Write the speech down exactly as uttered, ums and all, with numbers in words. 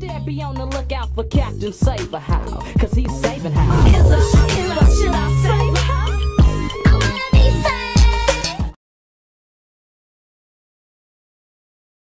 there, be on the lookout for Captain Saber. How? Cause